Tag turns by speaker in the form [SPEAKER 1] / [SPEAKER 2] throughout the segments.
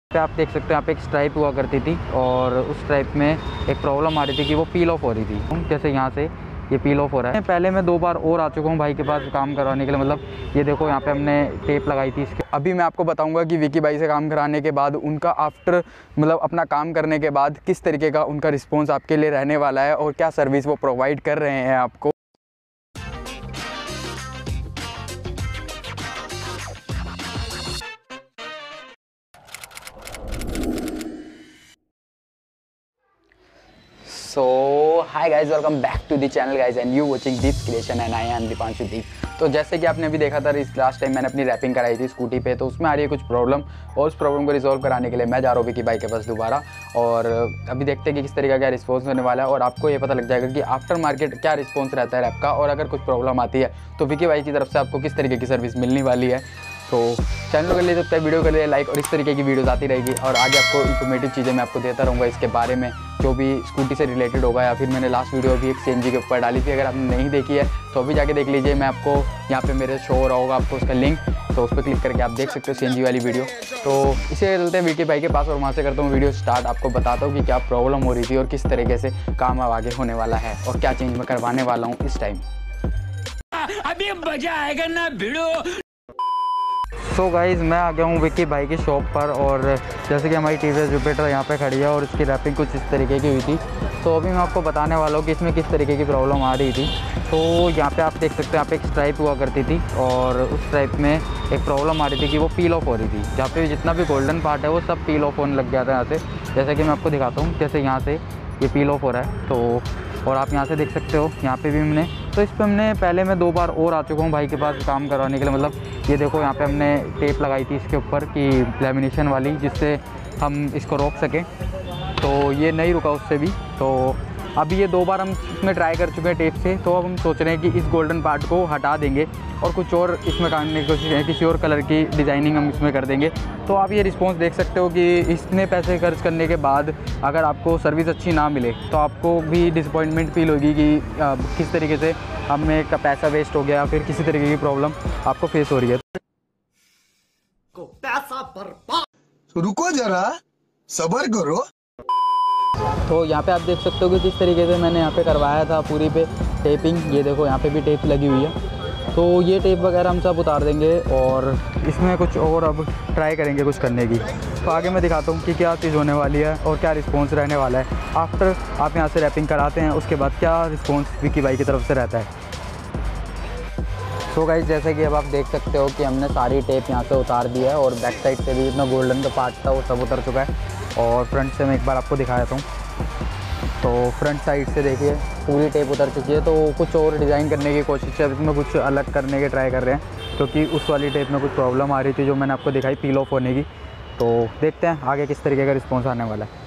[SPEAKER 1] पे आप देख सकते हैं यहाँ पे एक स्ट्राइप हुआ करती थी और उस स्ट्राइप में एक प्रॉब्लम आ रही थी कि वो पील ऑफ हो रही थी। जैसे यहाँ से ये पील ऑफ हो रहा है। पहले मैं 2 बार और आ चुका हूँ भाई के पास काम करवाने के लिए। मतलब ये देखो यहाँ पे हमने टेप लगाई थी इसके। अभी मैं आपको बताऊंगा कि विकी भाई से काम कराने के बाद उनका आफ्टर मतलब अपना काम करने के बाद किस तरीके का उनका रिस्पॉन्स आपके लिए रहने वाला है और क्या सर्विस वो प्रोवाइड कर रहे हैं आपको। So hi guys, welcome back to the channel guys and you watching Deeps creation and I am Deepanshu Deep. तो जैसे कि आपने अभी देखा था इस लास्ट टाइम मैंने अपनी रैपिंग कराई थी स्कूटी पे, तो उसमें आ रही है कुछ प्रॉब्लम और उस प्रॉब्लम को रिजॉल्व कराने के लिए मैं जा रहा हूँ विकी भाई के पास दोबारा। और अभी देखते हैं कि किस तरीके का रिस्पॉन्स होने वाला है और आपको ये पता लग जाएगा कि आफ्टर मार्केट क्या रिस्पॉन्स रहता है रैप का, और अगर कुछ प्रॉब्लम आती है तो विकी भाई की तरफ से आपको किस तरीके की सर्विस मिलने वाली है। तो चैनल कर लिए सकते हैं, वीडियो कर लिए लाइक, और इस तरीके की वीडियोस आती रहेगी और आगे आपको इन्फॉर्मेटिव चीज़ें मैं आपको देता रहूँगा इसके बारे में, जो भी स्कूटी से रिलेटेड होगा। या फिर मैंने लास्ट वीडियो भी एक सीएनजी के ऊपर डाली थी, अगर आपने नहीं देखी है तो अभी जाके देख लीजिए। मैं आपको यहाँ पे मेरे शो हो रहा होगा आपको उसका लिंक, तो उस पर क्लिक करके आप देख सकते हो सीएनजी वाली वीडियो। तो इसे चलते हैं विकी भाई के पास और वहाँ से करता हूँ वीडियो स्टार्ट। आपको बताता हूँ कि क्या प्रॉब्लम हो रही थी और किस तरीके से काम अब आगे होने वाला है और क्या चेंज मैं करवाने वाला हूँ इस टाइम।
[SPEAKER 2] अभी मजा आएगा ना भिड़ो।
[SPEAKER 1] सो गाइज़, मैं आ गया हूँ विकी भाई की शॉप पर और जैसे कि हमारी टीवीएस जुपिटर यहाँ पे खड़ी है और इसकी रैपिंग कुछ इस तरीके की हुई थी। तो अभी मैं आपको बताने वाला हूँ कि इसमें किस तरीके की प्रॉब्लम आ रही थी। तो यहाँ पे आप देख सकते हैं यहाँ पे एक स्ट्राइप हुआ करती थी और उस स्ट्राइप में एक प्रॉब्लम आ रही थी कि वो पील ऑफ हो रही थी। जहाँ पे जितना भी गोल्डन पार्ट है वो सब पील ऑफ होने लग गया था यहाँ से। जैसे कि मैं आपको दिखाता हूँ, जैसे यहाँ से ये पील ऑफ हो रहा है। तो और आप यहाँ से देख सकते हो यहाँ पे भी हमने, तो इस पर हमने पहले मैं 2 बार और आ चुका हूँ भाई के पास काम करवाने के लिए। मतलब ये देखो यहाँ पे हमने टेप लगाई थी इसके ऊपर कि लैमिनेशन वाली, जिससे हम इसको रोक सकें। तो ये नहीं रुका उससे भी। तो अभी ये 2 बार हम इसमें ट्राई कर चुके हैं टेप से। तो अब हम सोच रहे हैं कि इस गोल्डन पार्ट को हटा देंगे और कुछ और इसमें करने की कोशिश करें, किसी और कलर की डिज़ाइनिंग हम इसमें कर देंगे। तो आप ये रिस्पॉन्स देख सकते हो कि इतने पैसे खर्च करने के बाद अगर आपको सर्विस अच्छी ना मिले तो आपको भी डिसअपॉइंटमेंट फील होगी कि किस तरीके से हमें का पैसा वेस्ट हो गया, फिर किसी तरीके की प्रॉब्लम आपको फेस हो रही है।
[SPEAKER 3] पैसा बर्बाद। रुको जरा, सब्र करो।
[SPEAKER 1] तो यहाँ पे आप देख सकते हो कि किस तरीके से मैंने यहाँ पे करवाया था पूरी पे टेपिंग। ये देखो यहाँ पे भी टेप लगी हुई है। तो ये टेप वगैरह हम सब उतार देंगे और इसमें कुछ और अब ट्राई करेंगे कुछ करने की। तो आगे मैं दिखाता हूँ कि क्या चीज़ होने वाली है और क्या रिस्पॉन्स रहने वाला है आफ्टर आप यहाँ से रैपिंग कराते हैं, उसके बाद क्या रिस्पॉन्स विकी भाई की तरफ से रहता है। सो गाइस, जैसे कि अब आप देख सकते हो कि हमने सारी टेप यहाँ से उतार दी है और बैक साइड से भी इतना गोल्डन का पार्ट था वो सब उतर चुका है। और फ्रंट से मैं एक बार आपको दिखा देता हूँ। तो फ्रंट साइड से देखिए पूरी टेप उतर चुकी है। तो कुछ और डिज़ाइन करने की कोशिश है, इसमें कुछ अलग करने के ट्राई कर रहे हैं, क्योंकि उस वाली टेप में कुछ प्रॉब्लम आ रही थी जो मैंने आपको दिखाई पील ऑफ होने की। तो देखते हैं आगे किस तरीके का रिस्पॉन्स आने वाला है।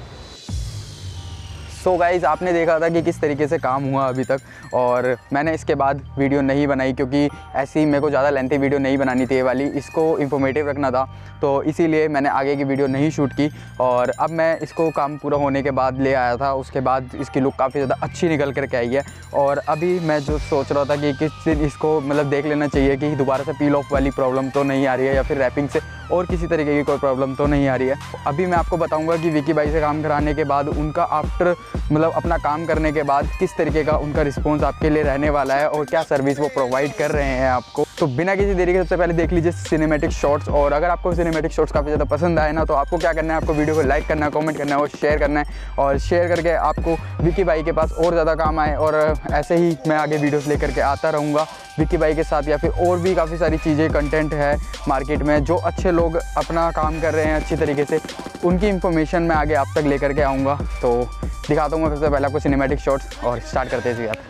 [SPEAKER 1] सो गाइज़, आपने देखा था कि किस तरीके से काम हुआ अभी तक, और मैंने इसके बाद वीडियो नहीं बनाई क्योंकि ऐसी मेरे को ज़्यादा लेंथी वीडियो नहीं बनानी थी ये वाली, इसको इन्फॉर्मेटिव रखना था। तो इसीलिए मैंने आगे की वीडियो नहीं शूट की और अब मैं इसको काम पूरा होने के बाद ले आया था। उसके बाद इसकी लुक काफ़ी ज़्यादा अच्छी निकल करके आई है। और अभी मैं जो सोच रहा था कि किस दिन इसको मतलब देख लेना चाहिए कि दोबारा से पील ऑफ वाली प्रॉब्लम तो नहीं आ रही है या फिर रैपिंग से और किसी तरीके की कोई प्रॉब्लम तो नहीं आ रही है। अभी मैं आपको बताऊँगा कि विकी भाई से काम कराने के बाद उनका आफ्टर मतलब अपना काम करने के बाद किस तरीके का उनका रिस्पॉन्स आपके लिए रहने वाला है और क्या सर्विस वो प्रोवाइड कर रहे हैं आपको। तो बिना किसी देरी के सबसे पहले देख लीजिए सिनेमैटिक शॉट्स। और अगर आपको सिनेमैटिक शॉट्स काफ़ी ज़्यादा पसंद आए ना, तो आपको क्या करना है, आपको वीडियो को लाइक करना है, कमेंट करना है और शेयर करना है। और शेयर करके आपको विकी भाई के पास और ज़्यादा काम आए और ऐसे ही मैं आगे वीडियोस लेकर के आता रहूँगा विकी भाई के साथ, या फिर और भी काफ़ी सारी चीज़ें कंटेंट है मार्केट में जो अच्छे लोग अपना काम कर रहे हैं अच्छी तरीके से, उनकी इन्फॉर्मेशन मैं आगे आप तक लेकर के आऊँगा। तो दिखाता हूँ मैं सबसे पहले आपको सिनेमैटिक शॉट्स और स्टार्ट करते हैं इसी बात।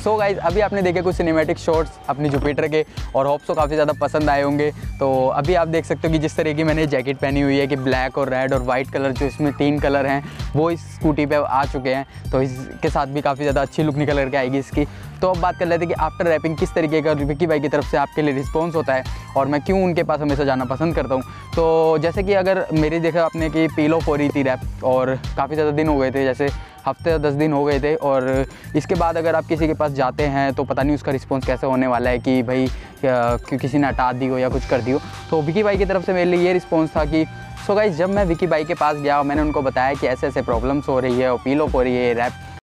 [SPEAKER 1] सो गाइज अभी आपने देखे कुछ सिनेमैटिक शॉट्स अपनी जुपिटर के और होप सो काफ़ी ज़्यादा पसंद आए होंगे। तो अभी आप देख सकते हो कि जिस तरह की मैंने जैकेट पहनी हुई है कि ब्लैक और रेड और वाइट कलर, जो इसमें 3 कलर हैं वो इस स्कूटी पे आ चुके हैं। तो इसके साथ भी काफ़ी ज़्यादा अच्छी लुक निकल करके आएगी इसकी। तो अब बात कर लेते हैं कि आफ्टर रैपिंग किस तरीके का विकी भाई की तरफ से आपके लिए रिस्पॉन्स होता है और मैं क्यों उनके पास हमेशा जाना पसंद करता हूँ। तो जैसे कि अगर मेरी देखा आपने कि पील ऑफ हो रही थी रैप और काफ़ी ज़्यादा दिन हो गए थे, जैसे हफ्ते या 10 दिन हो गए थे, और इसके बाद अगर आप किसी के पास जाते हैं तो पता नहीं उसका रिस्पॉन्स कैसे होने वाला है कि भाई क्यों किसी ने हटा दी हो या कुछ कर दी हो। तो विकी भाई की तरफ से मेरे लिए ये रिस्पॉन्स था कि सो गाइस जब मैं विकी भाई के पास गया और मैंने उनको बताया कि ऐसे ऐसे प्रॉब्लम्स हो रही है और पील ऑफ हो रही है रैप,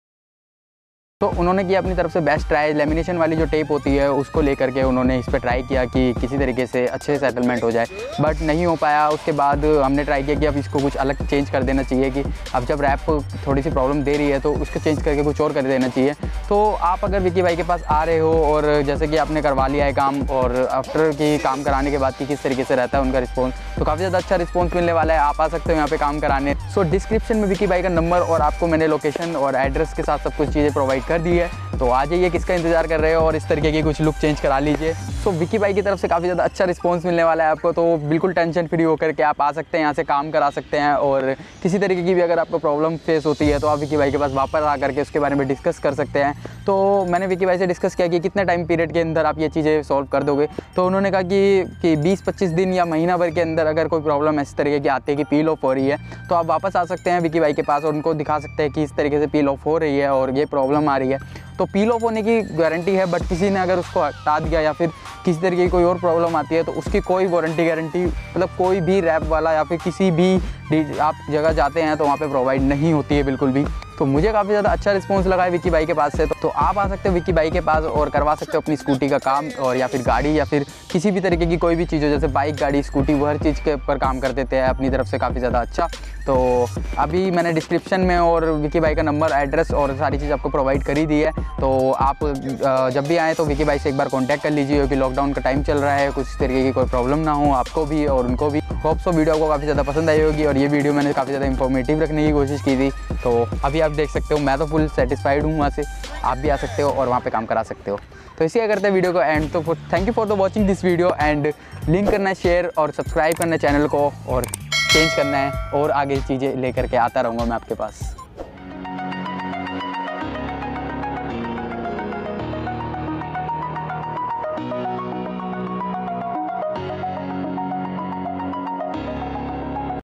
[SPEAKER 1] तो उन्होंने किया अपनी तरफ से बेस्ट ट्राई। लेमिनेशन वाली जो टेप होती है उसको लेकर के उन्होंने इस पर ट्राई किया कि किसी तरीके से अच्छे सेटलमेंट हो जाए, बट नहीं हो पाया। उसके बाद हमने ट्राई किया कि अब इसको कुछ अलग चेंज कर देना चाहिए, कि अब जब रैप थोड़ी सी प्रॉब्लम दे रही है तो उसको चेंज करके कुछ और कर देना चाहिए। तो आप अगर विकी भाई के पास आ रहे हो और जैसे कि आपने करवा लिया है काम, और आफ्टर की काम कराने के बाद कि किस तरीके से रहता है उनका रिस्पॉन्स, तो काफ़ी ज़्यादा अच्छा रिस्पॉन्स मिलने वाला है। आप आ सकते हो यहाँ पे काम कराने। सो डिस्क्रिप्शन में विकी भाई का नंबर और आपको मैंने लोकेशन और एड्रेस के साथ सब कुछ चीज़ें प्रोवाइड कर दी है। तो आ जाइए, किसका इंतजार कर रहे हो, और इस तरीके की कुछ लुक चेंज करा लीजिए। सो विकी भाई की तरफ से काफ़ी ज़्यादा अच्छा रिस्पांस मिलने वाला है आपको। तो बिल्कुल टेंशन फ्री होकर के आप आ सकते हैं, यहाँ से काम करा सकते हैं। और किसी तरीके की भी अगर आपको प्रॉब्लम फेस होती है तो आप विकी भाई के पास वापस आ करके उसके बारे में डिस्कस कर सकते हैं। तो मैंने विकी भाई से डिस्कस किया कि कितने टाइम पीरियड के अंदर आप ये चीज़ें सॉल्व कर दोगे। तो उन्होंने कहा कि 20-25 दिन या महीना भर के अंदर अगर कोई प्रॉब्लम इस तरीके की आती है कि पील ऑफ हो रही है तो आप वापस आ सकते हैं विकी भाई के पास और उनको दिखा सकते हैं कि इस तरीके से पील ऑफ हो रही है और ये प्रॉब्लम आ रही है। तो पील ऑफ होने की गारंटी है, बट किसी ने अगर उसको हटा दिया या फिर किसी तरीके की कोई और प्रॉब्लम आती है तो उसकी कोई गारंटी मतलब कोई भी रैप वाला या फिर किसी भी आप जगह जाते हैं तो वहाँ पे प्रोवाइड नहीं होती है बिल्कुल भी। तो मुझे काफ़ी ज़्यादा अच्छा रिस्पांस लगा है विकी भाई के पास से। तो आप आ सकते हो विकी भाई के पास और करवा सकते हो अपनी स्कूटी का काम, और या फिर गाड़ी या फिर किसी भी तरीके की कोई भी चीज़ हो, जैसे बाइक, गाड़ी, स्कूटी, वो हर चीज़ के ऊपर काम कर देते हैं अपनी तरफ से काफ़ी ज़्यादा अच्छा। तो अभी मैंने डिस्क्रिप्शन में और विकी भाई का नंबर, एड्रेस और सारी चीज़ आपको प्रोवाइड करी दी है। तो आप जब भी आएँ तो विकी भाई से एक बार कॉन्टैक्ट कर लीजिए, क्योंकि लॉकडाउन का टाइम चल रहा है, कुछ तरीके की कोई प्रॉब्लम ना हो आपको भी और उनको भी। होप सो वीडियो आपको काफ़ी ज़्यादा पसंद आई होगी, और ये वीडियो मैंने काफ़ी ज़्यादा इन्फॉर्मेटिव रखने की कोशिश की थी। तो अभी आप देख सकते हो मैं तो फुल सेटिस्फाइड हूँ वहाँ से। आप भी आ सकते हो और वहाँ पे काम करा सकते हो। तो इसी करते हैं वीडियो को एंड। तो thank you for the watching this video, and link करना है, शेयर और सब्सक्राइब करना है चैनल को, और चेंज करना है, और आगे चीज़ें लेकर के आता रहूँगा मैं आपके पास।